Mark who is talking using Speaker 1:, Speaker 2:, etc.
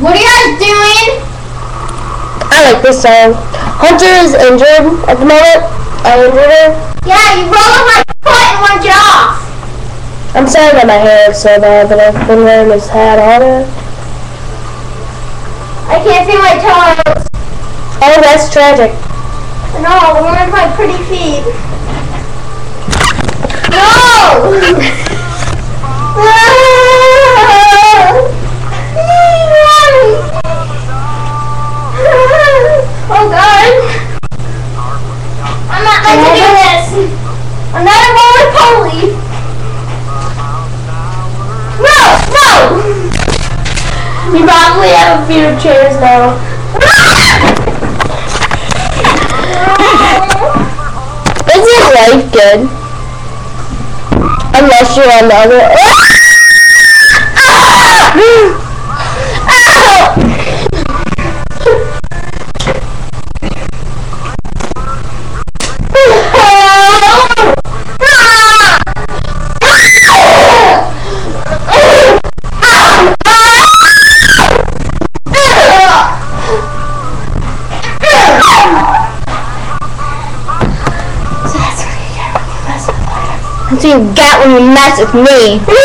Speaker 1: What are you guys doing?
Speaker 2: I like this song. Hunter is injured at the moment. I injured her.
Speaker 1: Yeah, you rolled up my foot and want to get off.
Speaker 2: I'm sorry that my hair is so bad, but I've been wearing this hat all day.
Speaker 1: I can't see my toes.
Speaker 2: Oh, that's tragic.
Speaker 1: No, where's my pretty feet? No! Oh God! I'm not meant to do this. I'm not a roly-poly. No! No!
Speaker 2: You probably have a few chairs now. Isn't life good? Unless you're on the other. That's what you get when you mess with me.